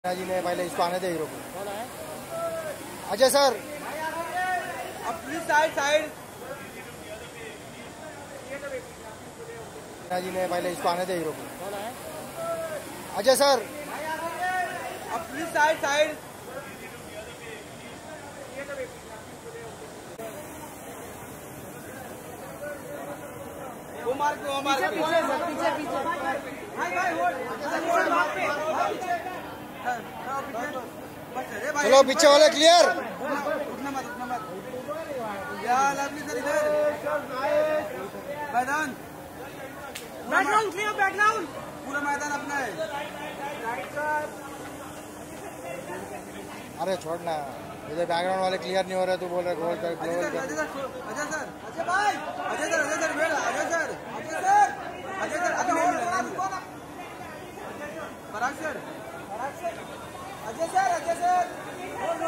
जी ने पहले इसको आने दे हीरो को। Ajay sir please side side. जी ने पहले इसको आने दे हीरो को। Ajay sir please side side. वो मार पीछे पीछे भाई भाई चलो पीछे वाले क्लियर। उठना मत यार लवली सर इधर मैदान बैकग्राउंड क्लियर बैकग्राउंड पूरा मैदान अपना है। अरे छोड़ना इधर बैकग्राउंड वाले क्लियर नहीं हो रहे तो बोल रहे गोल कर गोल कर। अजय सर अजय भाई अजय सर अभी नहीं मिला पराग सर अजय सर